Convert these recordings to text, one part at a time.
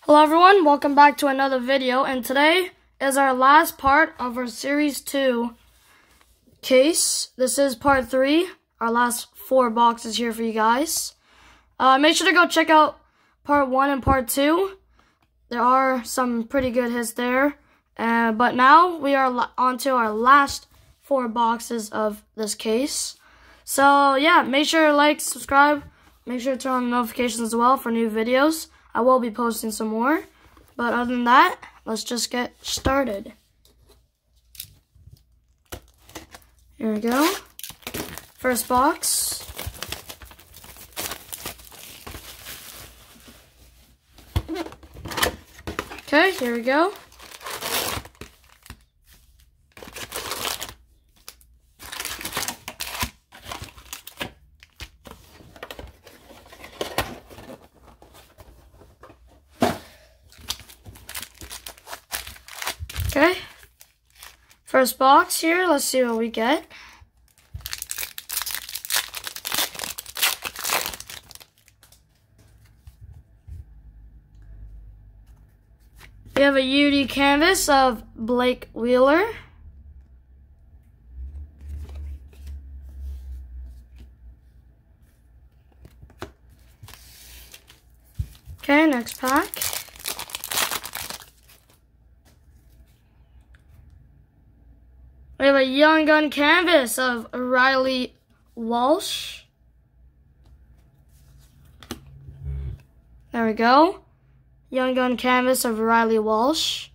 Hello everyone, welcome back to another video, and today is our last part of our Series 2 case. This is part 3, our last 4 boxes here for you guys. Make sure to go check out part 1 and part 2. There are some pretty good hits there, but now we are on to our last 4 boxes of this case. So yeah, make sure to like, subscribe, make sure to turn on the notifications as well for new videos. I will be posting some more, but other than that, let's just get started. Here we go. First box. Okay, here we go. Okay, first box here, let's see what we get. We have a UD canvas of Blake Wheeler. Okay, next pack. We have a Young Gun canvas of Riley Walsh. There we go. Young Gun canvas of Riley Walsh.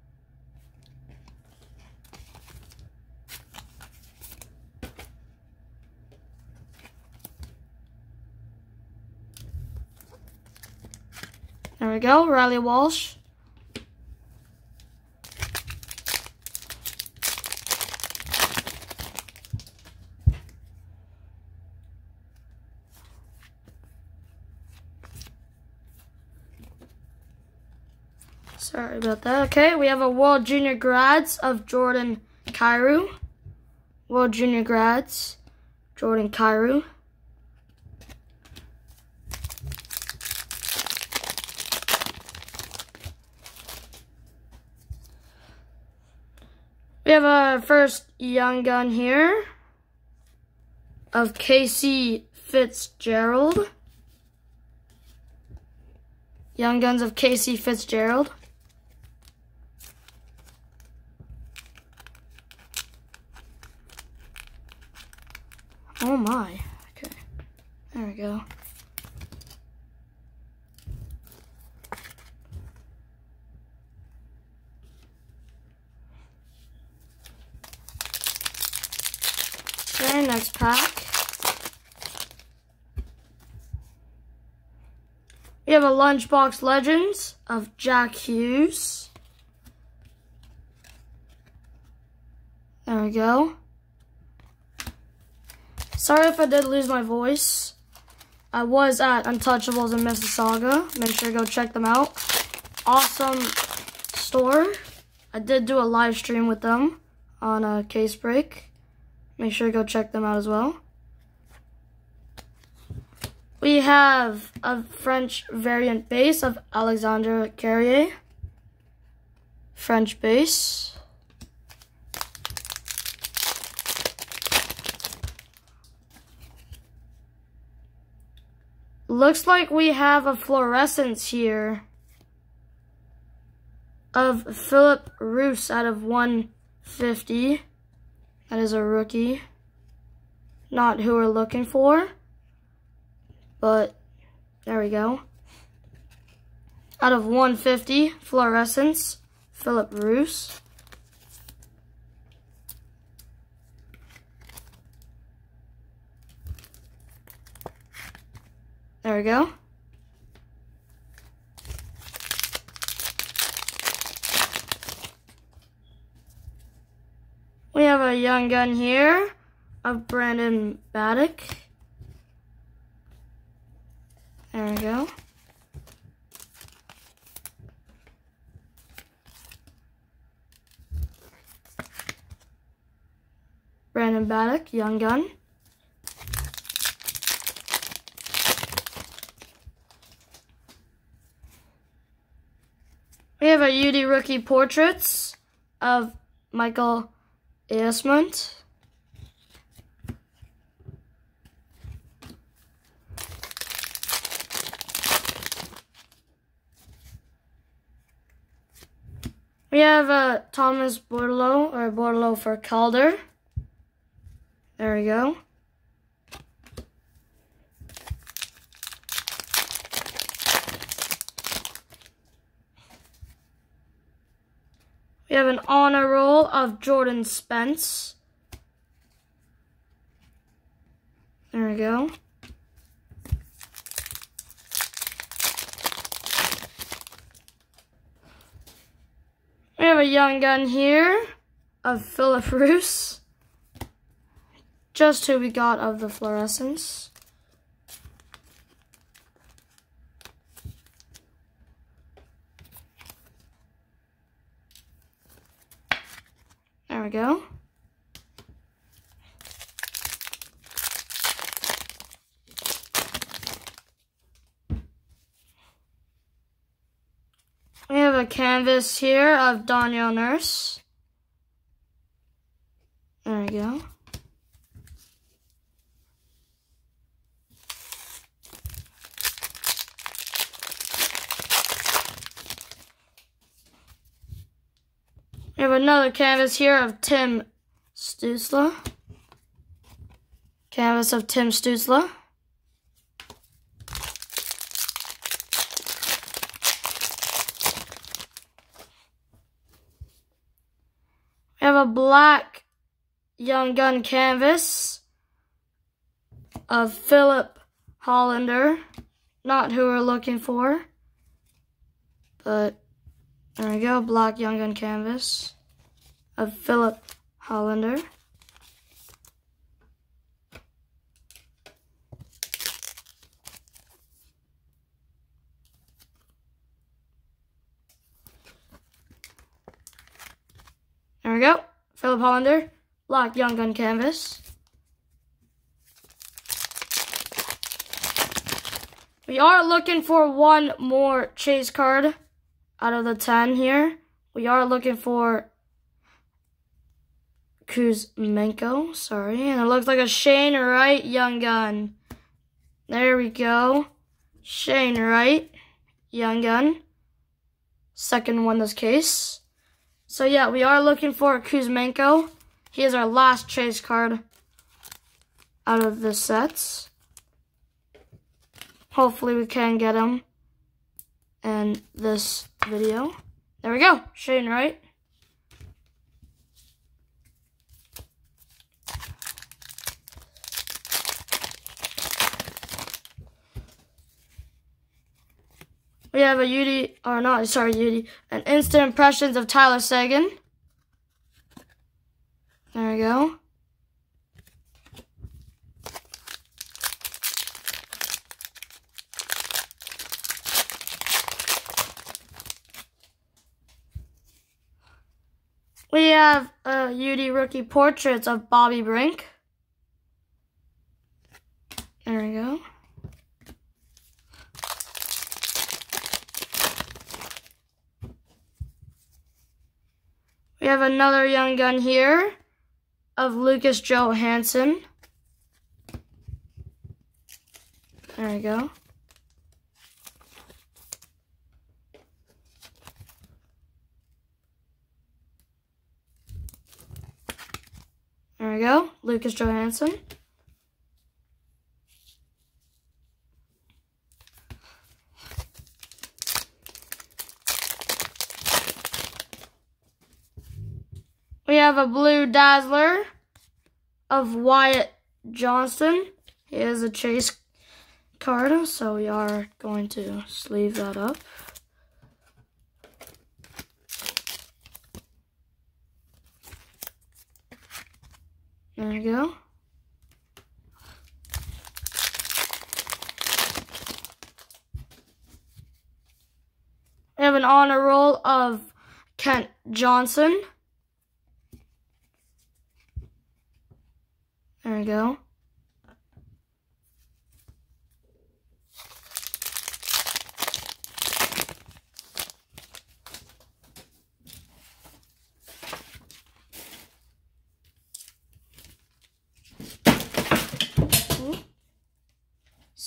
There we go, Riley Walsh. Sorry about that. Okay, we have a World Junior Grads of Jordan Kyrou. World Junior Grads, Jordan Kyrou. We have a first Young Gun here of Casey Fitzgerald. Young Guns of Casey Fitzgerald. Oh my, okay, there we go. Okay, next pack. We have a Lunchbox Legends of Jack Hughes. There we go. Sorry if I did lose my voice. I was at Untouchables in Mississauga. Make sure to go check them out. Awesome store. I did do a live stream with them on a case break. Make sure to go check them out as well. We have a French variant base of Alexandre Carrier. French base. Looks like we have a fluorescence here of Philip Roos out of 150. That is a rookie. Not who we're looking for, but there we go. Out of 150, fluorescence, Philip Roos. There we go. We have a Young Gun here of Brandon Baddock. There we go. Brandon Baddock, Young Gun. We have a UD rookie portraits of Michael Easmont. We have a Thomas Bordelot, or Bordelot for Calder. There we go. We have an honor roll of Jordan Spence. There we go. We have a young gun here of Philip Roos. Just who we got of the fluorescence. There we go. We have a canvas here of Daniel Nurse. There we go. We have another canvas here of Tim Stützle. Canvas of Tim Stützle. We have a black young gun canvas of Philip Hollander. Not who we're looking for, but there we go, black young gun canvas of Philip Hollander. There we go, Philip Hollander, black young gun canvas. We are looking for one more chase card out of the 10 here. We are looking for Kuzmenko, sorry. And it looks like a Shane Wright young gun. There we go. Shane Wright young gun. Second one this case. So yeah, we are looking for Kuzmenko. He is our last chase card out of the sets. Hopefully we can get him in this video. There we go, Shane Wright. We have a an instant impressions of Tyler Seguin. There we go. We have UD rookie portraits of Bobby Brink. There we go. We have another young gun here of Lucas Johansson. There we go. There we go, Lucas Johansson. We have a blue Dazzler of Wyatt Johnston. He is a chase card, so we are going to sleeve that up. There we go. We have an honor roll of Kent Johnston. There we go.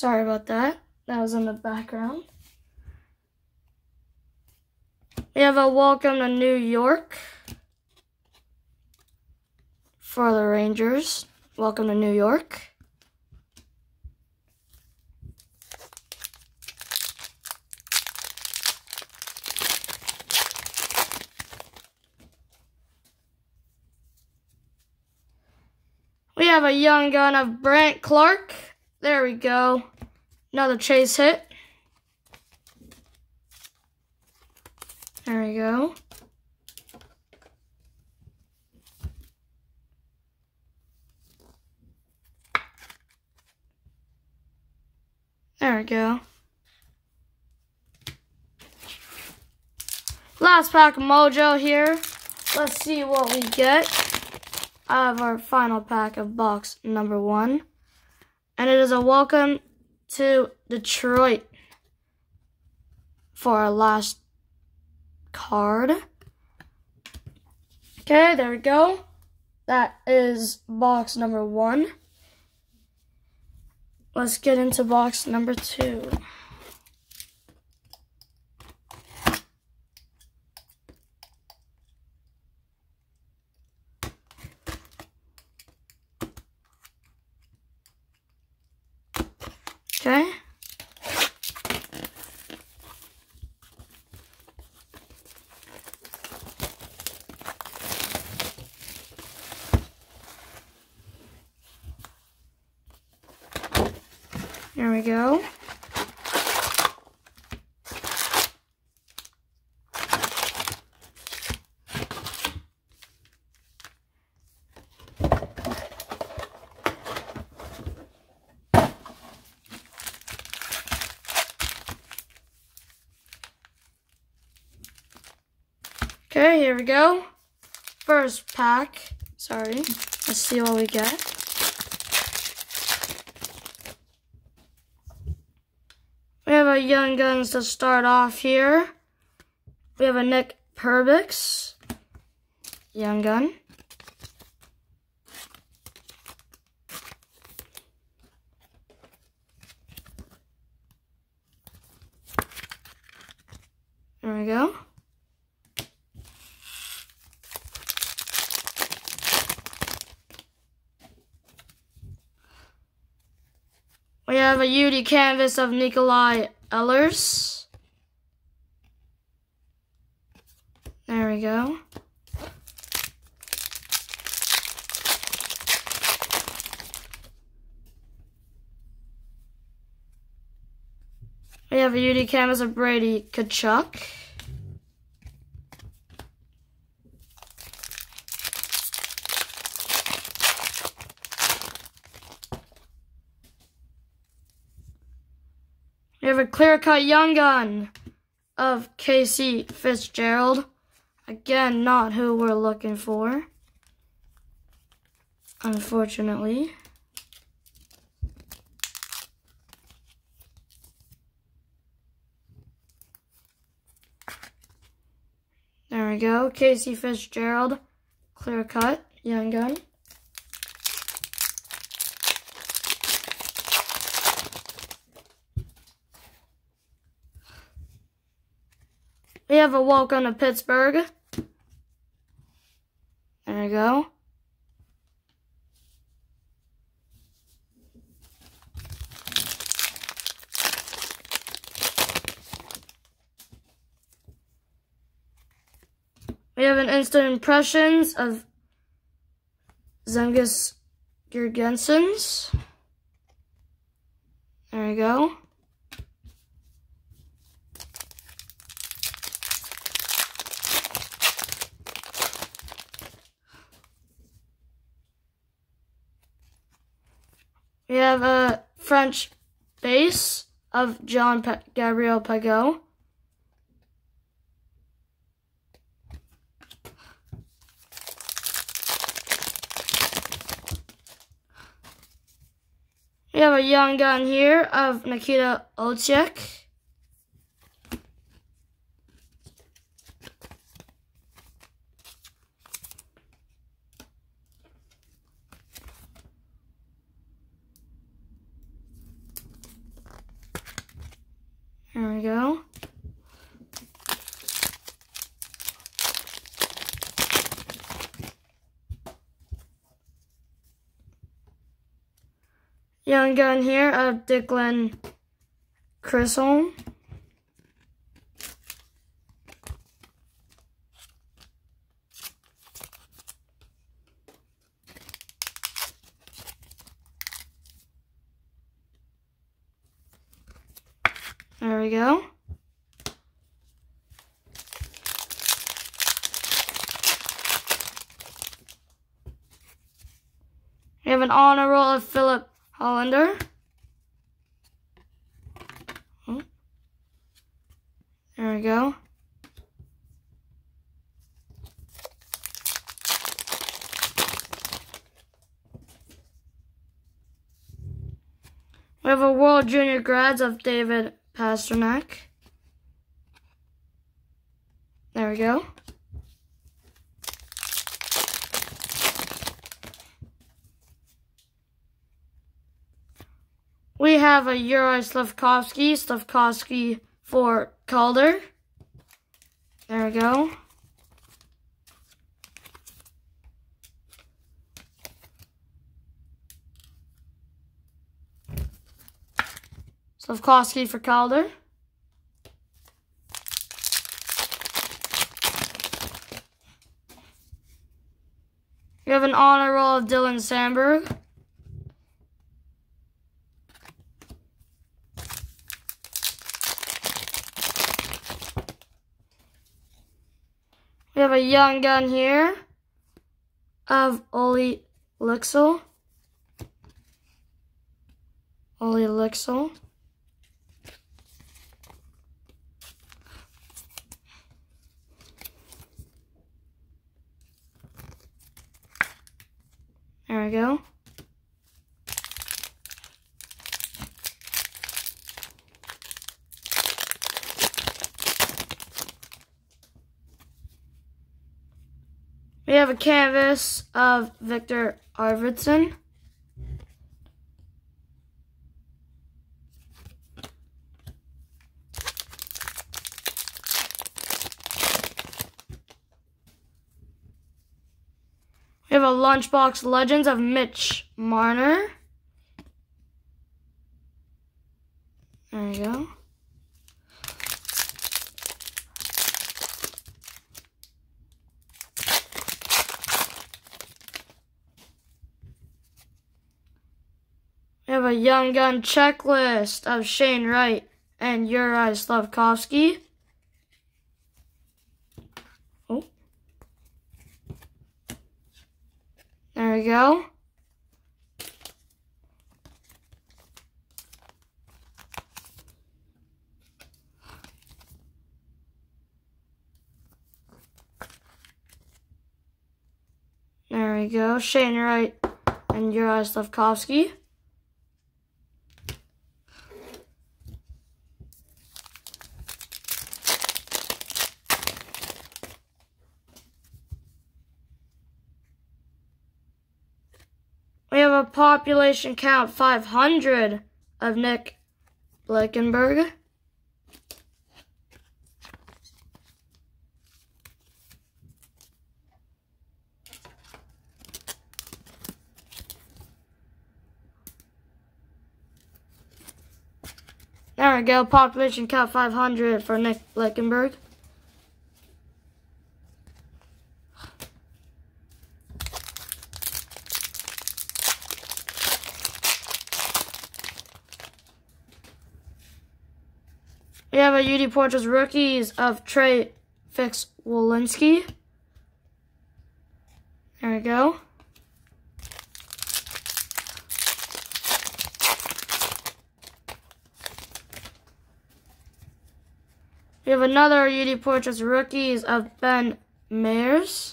Sorry about that. That was in the background. We have a welcome to New York for the Rangers. Welcome to New York. We have a young gun of Brandt Clarke. There we go. Another chase hit. There we go. There we go. Last pack of Mojo here. Let's see what we get out of our final pack of box number 1. And it is a welcome to Detroit for our last card. Okay, there we go. That is box number 1. Let's get into box number 2. Okay. There we go. Okay, here we go. First pack. Sorry. Let's see what we get. We have a Young Guns to start off here. We have a Nick Perbix. Young Gun. There we go. We have a UD canvas of Nikolai Ehlers. There we go. We have a UD canvas of Brady Tkachuk. We have a clear-cut Young Gun of Casey Fitzgerald. Again, not who we're looking for, unfortunately. There we go, Casey Fitzgerald, clear-cut Young Gun. We have a welcome to Pittsburgh. There we go. We have an instant impressions of Zengus Girgensons. There we go. We have a French base of Gabriel Pageau. We have a Young Gun here of Nikita Olczyk. Young gun here of Declan Chisholm. There we go. We have an honor roll of Philip Hollander. Oh. There we go. We have a World Junior Grads of David Pasternak. There we go. We have a Juraj Slafkovsky for Calder. There we go. Slafkovsky for Calder. We have an honor roll of Dylan Sandberg. We have a young gun here of Oli Lixel. There we go. We have a canvas of Victor Arvidsson. We have a Lunchbox Legends of Mitch Marner. There we go. We have a Young Gun checklist of Shane Wright and Juraj Slafkovsky. Oh. There we go. There we go. Shane Wright and Juraj Slafkovsky. We have a population count 500 of Nick Bleckenberg. There we go, population count 500 for Nick Bleckenberg. We have a UD Portraits rookies of Trey Fix-Wolinski. There we go. We have another UD Portraits rookies of Ben Meyers.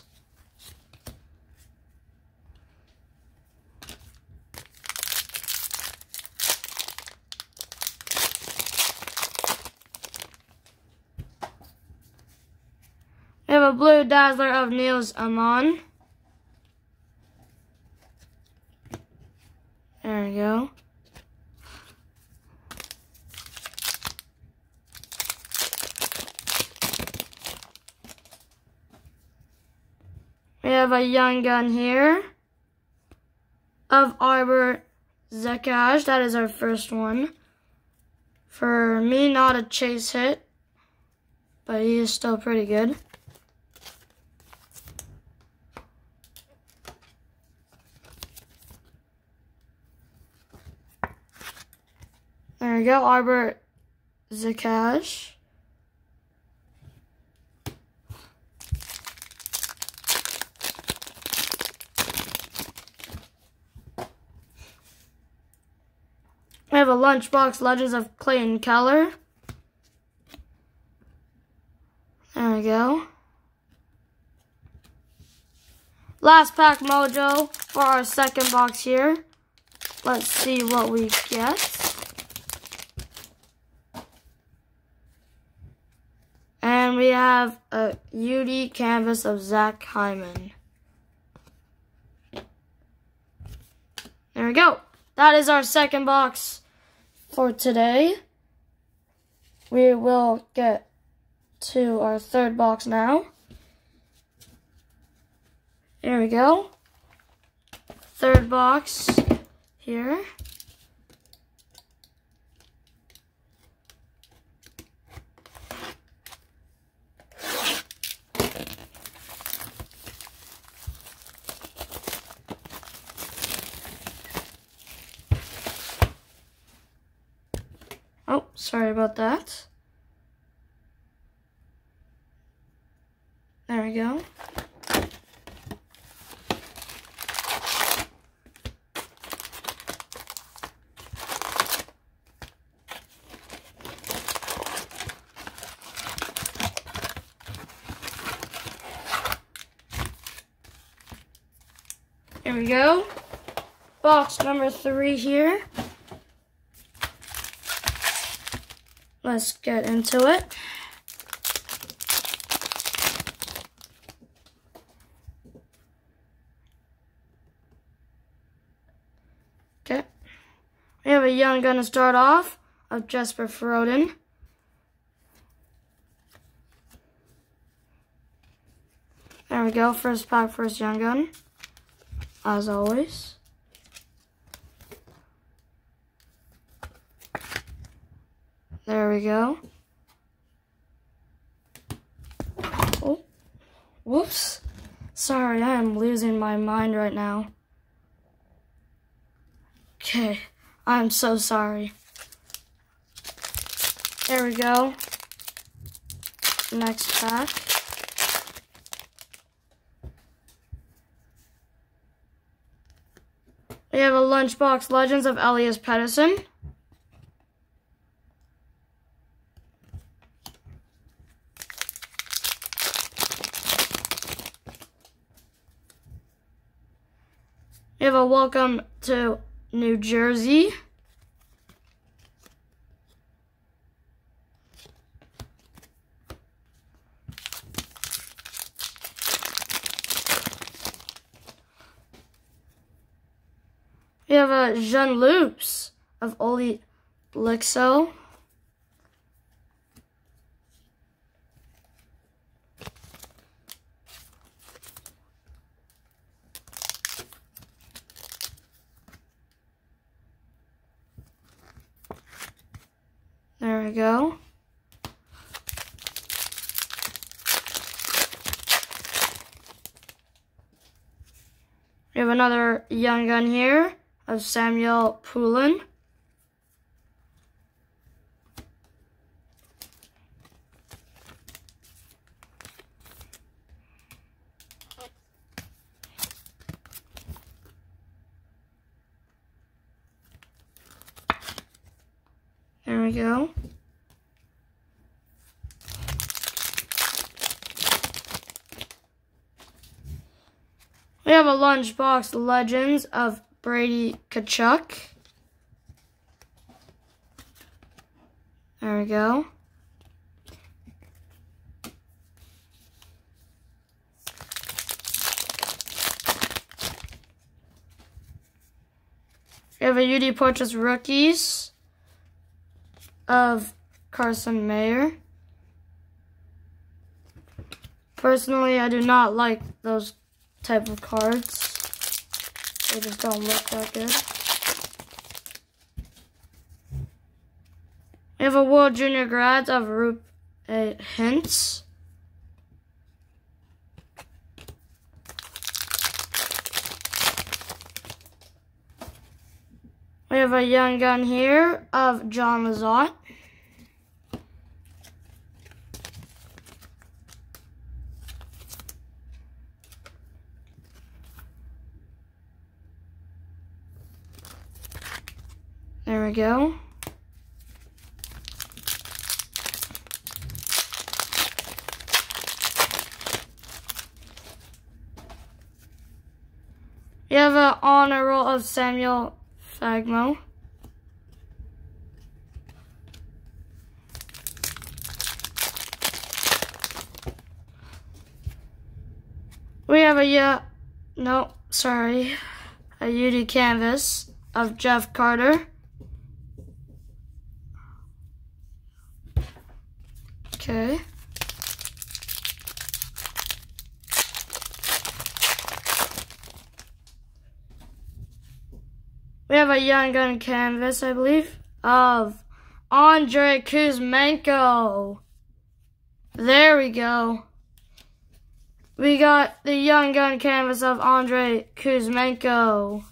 We have a blue Dazzler of Niels Amon. There we go. We have a Young Gun here of Arbor Juraj, that is our first one. For me, not a chase hit, but he is still pretty good. There we go, Arbor Juraj. We have a Lunchbox Legends of Clayton Keller. There we go. Last pack mojo for our second box here. Let's see what we get. And we have a UD canvas of Zach Hyman. There we go. That is our second box for today. We will get to our third box now. There we go. Third box here. Oh, sorry about that. There we go. There we go. Box number 3 here. Let's get into it. Okay. We have a young gun to start off of Jesper Froden. There we go. First pack, first young gun. As always. There we go. Oh, whoops. Sorry, I am losing my mind right now. Okay, I'm so sorry. There we go. Next pack. We have a Lunchbox Legends of Elias Pettersson. We have a Welcome to New Jersey. We have a Jean Loops of Oli Lixo. There we go. We have another young gun here of Samuel Poulin. There we go. We have a Lunchbox Legends of Brady Tkachuk. There we go. We have a UD Portraits Rookies of Carson Mayer. Personally, I do not like those type of cards. They just don't look that good. have a World Junior Grads of Hints. We have a Young Gun here of John Lazat. There we go. We have an honor roll of Samuel Fagmo. We have a UD canvas of Jeff Carter. Okay. We have a Young Gun canvas, I believe, of Andrei Kuzmenko. There we go. We got the Young Gun canvas of Andrei Kuzmenko.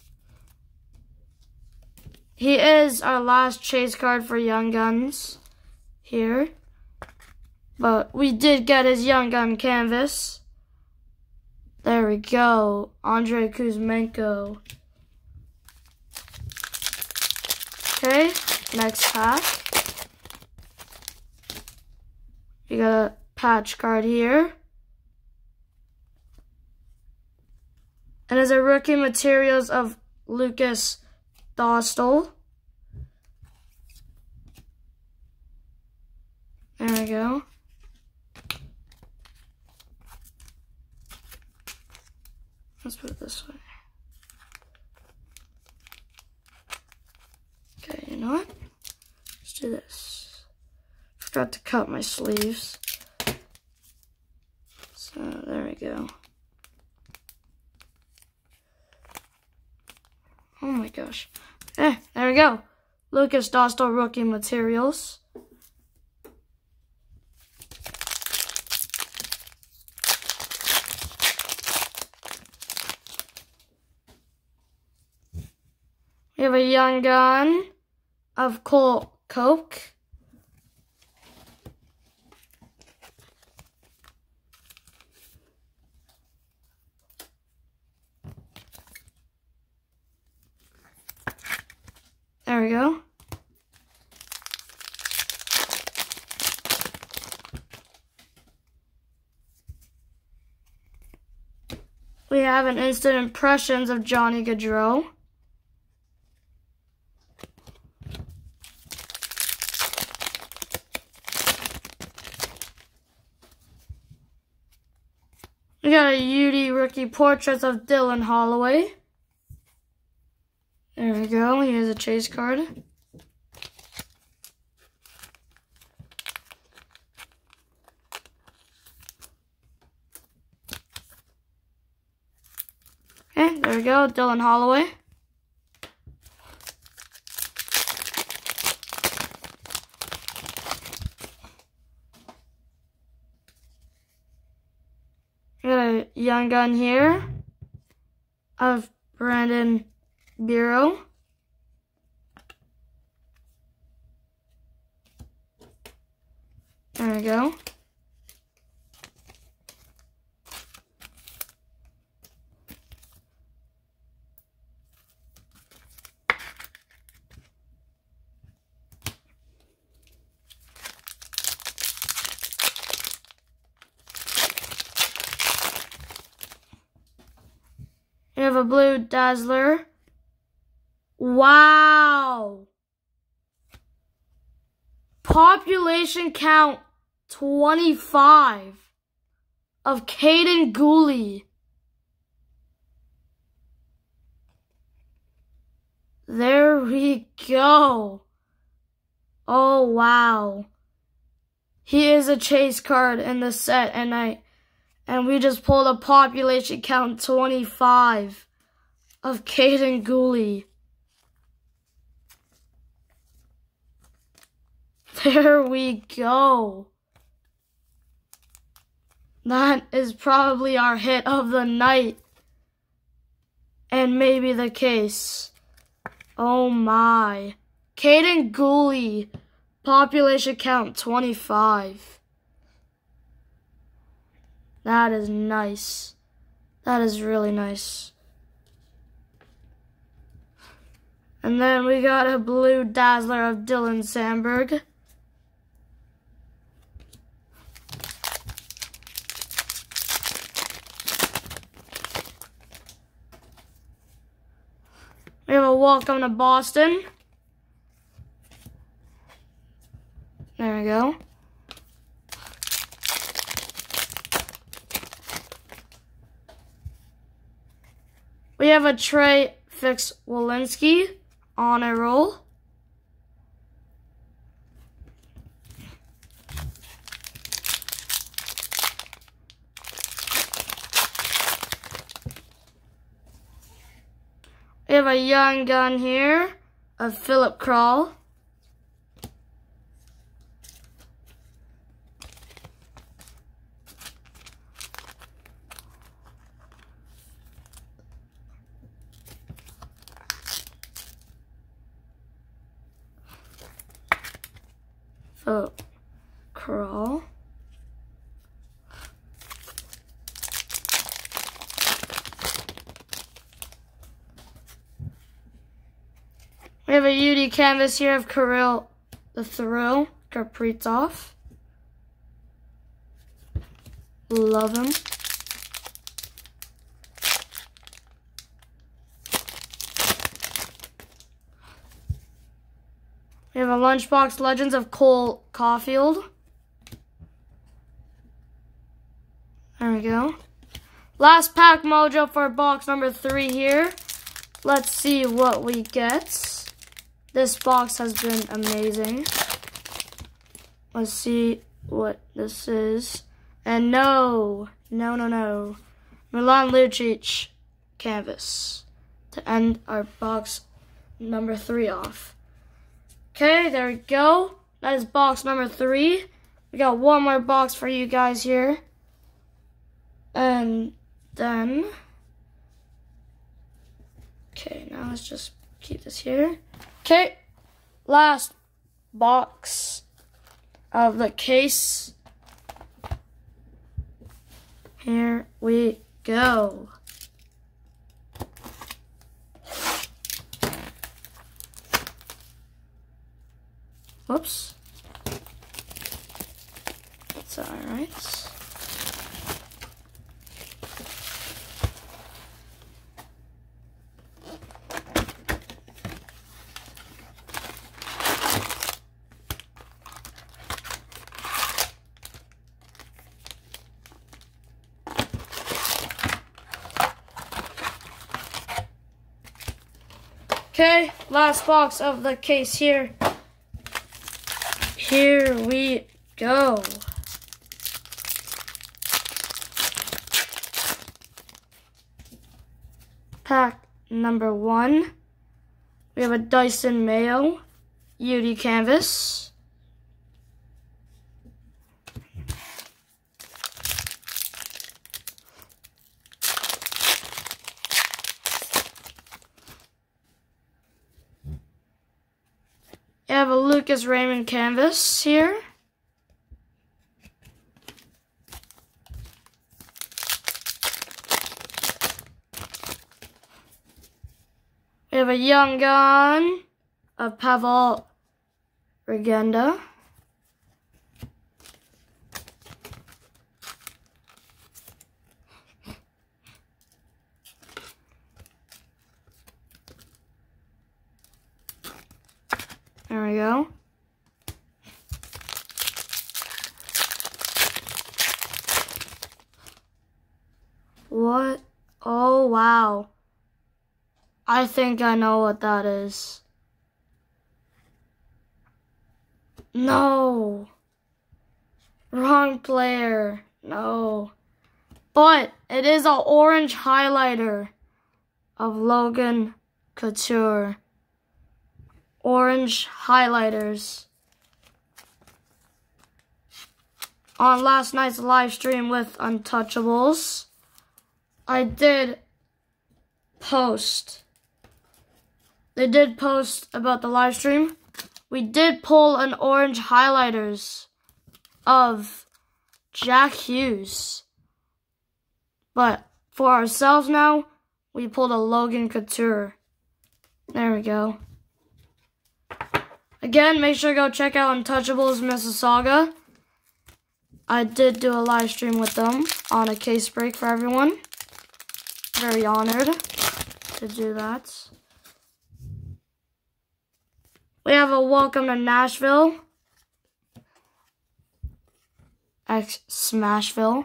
He is our last chase card for Young Guns here. But we did get his Young Gun canvas. There we go. Andrei Kuzmenko. Okay, next pack. We got a patch card here. And it's a rookie materials of Lucas Dostal. There we go. Let's put it this way. Okay, you know what? Let's do this. Forgot to cut my sleeves. So, there we go. Oh my gosh. There we go. Lucas Dostal rookie materials. We have a Young Gun of Cole Coke. There we go. We have an Instant Impressions of Johnny Gaudreau. We got a UD rookie portraits of Dylan Holloway. There we go. Here's a chase card. Okay, there we go. Dylan Holloway. We got a Young Gun here of Brandon Bureau. There we go. We have a blue Dazzler. Wow. Population count 25 of Kaiden Guhle. There we go. Oh, wow. He is a chase card in the set, and we just pulled a population count 25 of Kaiden Guhle. There we go. That is probably our hit of the night. And maybe the case. Oh my. Caiden Guhle. Population count 25. That is nice. That is really nice. And then we got a blue dazzler of Dylan Sandberg. We have a welcome to Boston. There we go. We have a Trey Fix-Walensky on a roll. We have a young gun here of Philip Kral. Philip Kral. We have a UD canvas here of Kirill the Thrill Kaprizov. Love him. We have a Lunchbox Legends of Cole Caulfield. There we go. Last pack mojo for box number 3 here. Let's see what we get. This box has been amazing. Let's see what this is. And no. Milan Lucic canvas to end our box number 3 off. Okay, there we go. That is box number 3. We got one more box for you guys here. And then, okay, now let's just keep this here. Okay, last box of the case. Here we go. Whoops. That's all right. Okay, last box of the case here. Here we go. Pack number 1. We have a Dyson Mayo UD canvas. I have a Lucas Raymond canvas here. We have a young gun of Pavel Regenda. There we go. What? Oh, wow. I think I know what that is. No. Wrong player. No. But it is an orange highlighter of Logan Couture. Orange highlighters on last night's live stream with Untouchables, I did post. They did post about the live stream. We did pull an orange highlighters of Jack Hughes. But for ourselves now, we pulled a Logan Couture. There we go. Again, make sure to go check out Untouchables Mississauga. I did do a live stream with them on a case break for everyone. Very honored to do that. We have a welcome to Nashville. Smashville.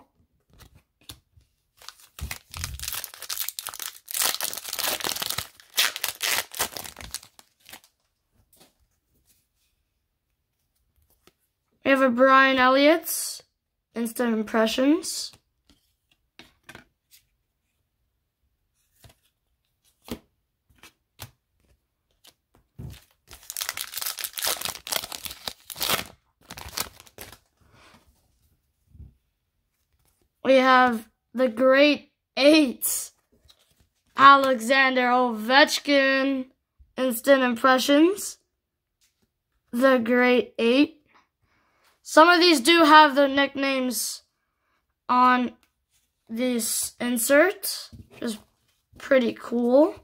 We have a Brian Elliott's Instant Impressions. We have the Great Eight, Alexander Ovechkin, Instant Impressions. The Great Eight. Some of these do have their nicknames on this insert, which is pretty cool.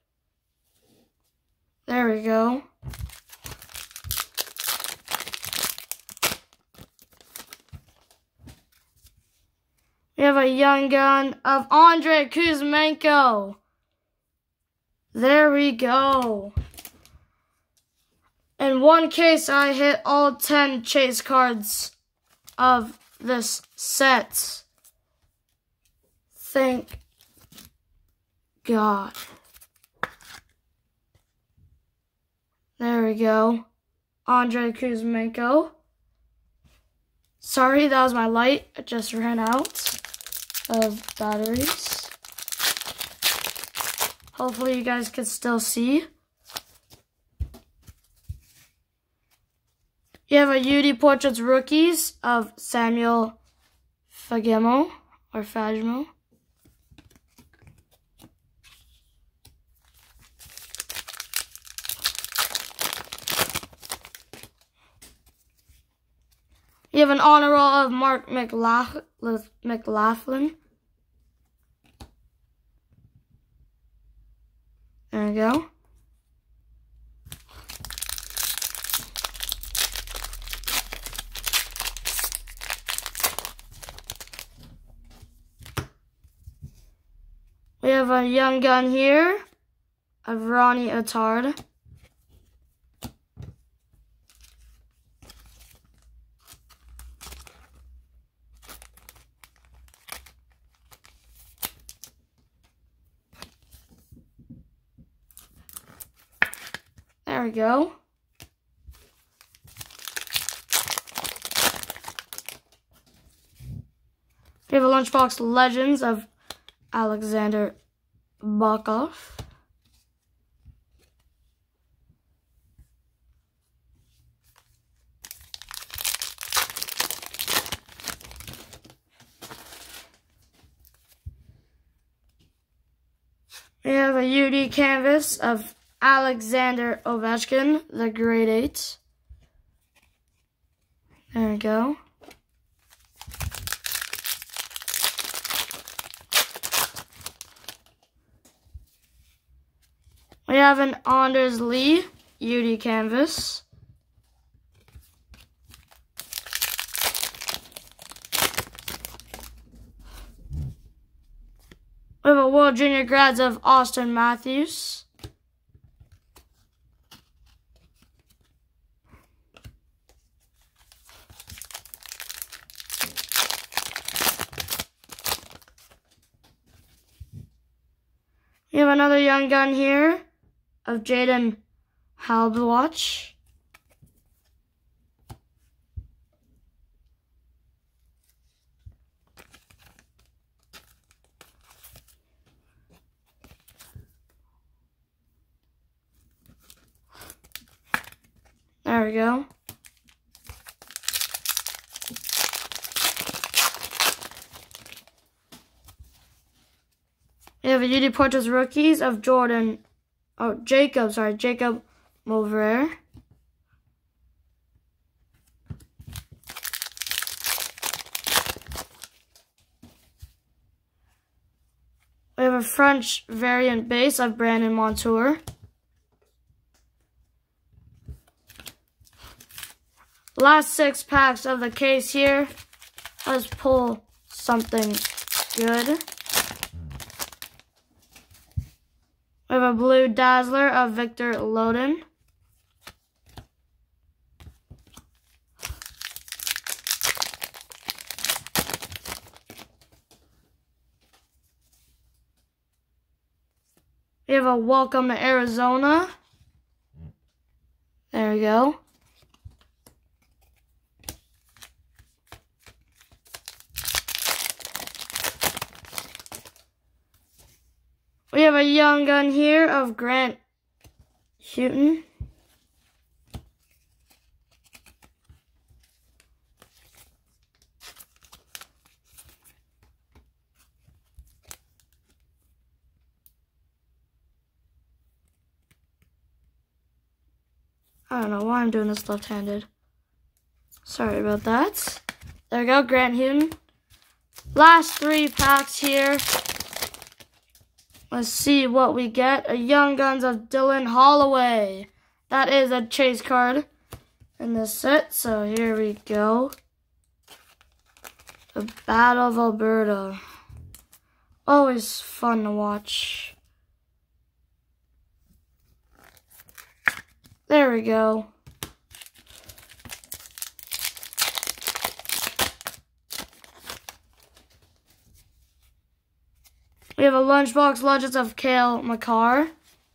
There we go. We have a young gun of Andrei Kuzmenko. There we go. In one case, I hit all 10 chase cards of this set. Thank God. There we go. Andrei Kuzmenko. Sorry, that was my light. It just ran out of batteries. Hopefully you guys can still see. You have a UD Portraits Rookies of Samuel Fagemo or Fagemo. You have an honor roll of Mark McLaughlin. There we go. We have a young gun here of Ronnie Attard. There we go. We have a Lunchbox Legends of Alexander Bokov. We have a UD canvas of Alexander Ovechkin, the Great Eight. There we go. We have an Anders Lee UD canvas. We have a World Junior Grads of Austin Matthews. We have another young gun here of Jaden Halbwatch. There we go. We have a UD Portraits Rookies of Jacob Mover. We have a French variant base of Brandon Montour. Last 6 packs of the case here. Let's pull something good. We have a Blue Dazzler of Victor Loden. We have a Welcome to Arizona. There we go. We have a Young Gun here of Grant Houghton. I don't know why I'm doing this left-handed. Sorry about that. There we go, Grant Houghton. Last 3 packs here. Let's see what we get. A Young Guns of Dylan Holloway. That is a chase card in this set. So here we go. The Battle of Alberta. Always fun to watch. There we go. We have a Lunchbox Legends of Cale Makar.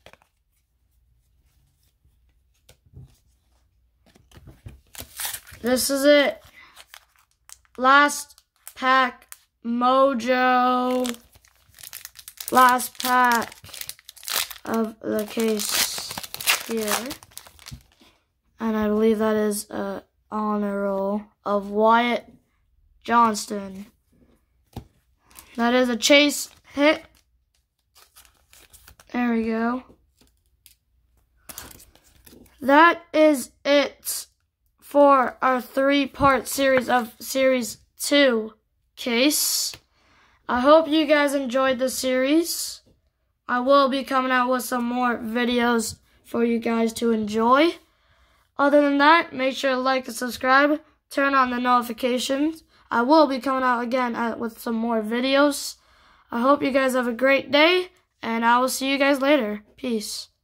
This is it. Last pack mojo. Last pack of the case here. And I believe that is an honor roll of Wyatt Johnston. That is a chase hit. There we go. That is it for our 3-part series of Series 2 case. I hope you guys enjoyed the series. I will be coming out with some more videos for you guys to enjoy. Other than that, make sure to like and subscribe. Turn on the notifications. I will be coming out again with some more videos. I hope you guys have a great day, and I will see you guys later. Peace.